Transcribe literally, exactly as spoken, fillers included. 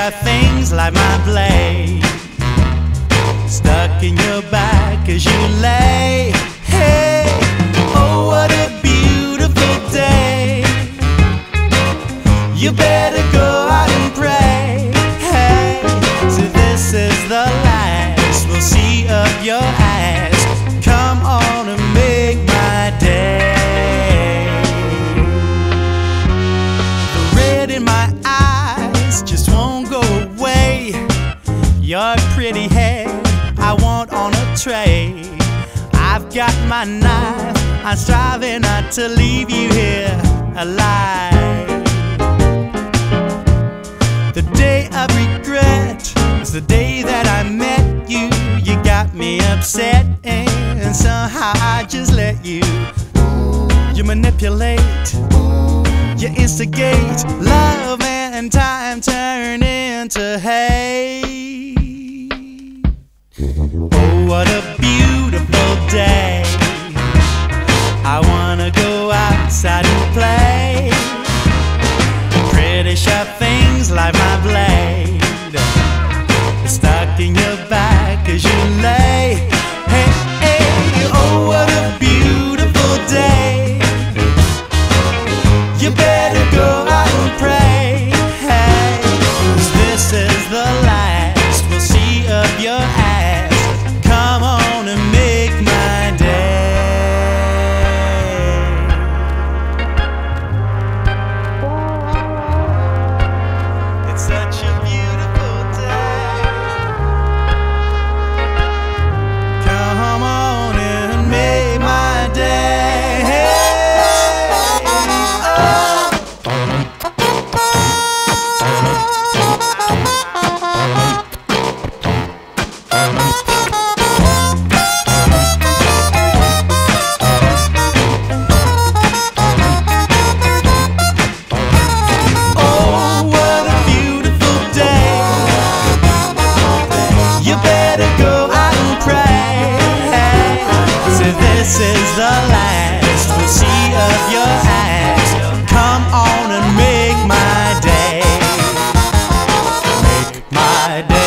sharp things like my blade stuck in your back as you lay. Hey, oh what a beautiful day. You better go out and pray. Hey, so this is the last we'll see of your ass. Come on and make my day. The red in my eyes just won't go away. Your pretty hair I want on a tray. I've got my knife, I'm striving not to leave you here alive. The day of regret is the day that I met you. You got me upset and somehow I just let you. You manipulate, you instigate, love and time turn into hate. Oh, what a beautiful day. I wanna go outside and play. Pretty sharp things like my blade stuck in your back as you lay. Hey, hey, oh what a beautiful day. You better go out and pray. Hey, 'cause this is the last we'll see of your ass. Come on and make my day. It's such a beautiful day. Come on and make my day. Oh, what a beautiful day. You better go out and pray. So this is the last we'll see of your ass. Come on and make my day. Make my day.